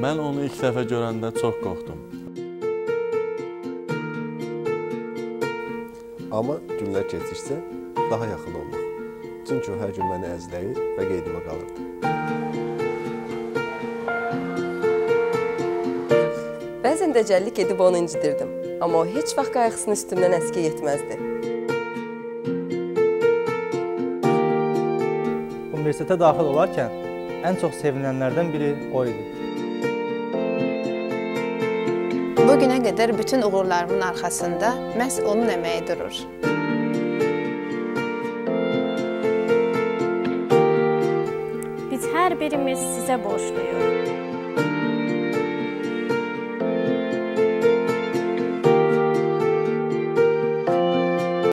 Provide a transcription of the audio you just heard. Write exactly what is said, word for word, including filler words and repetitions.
Mən onu ilk dəfə görəndə çox qorxdum. Amma günlər keçdikcə daha yaxın olduq. Çünki o hər gün məni əzləyir və qeydimə qalırdı. Bəzən dəcəllik edib onu incidirdim. Amma o heç vaxt qayğısını üstümdən əskik etməzdi. Universitetə daxil olarkən ən çox sevinənlərdən biri o idi. Bugünə qədər bütün uğurlarımın arxasında məhz onun əməyi durur. Biz hər birimiz sizə borçluyuq.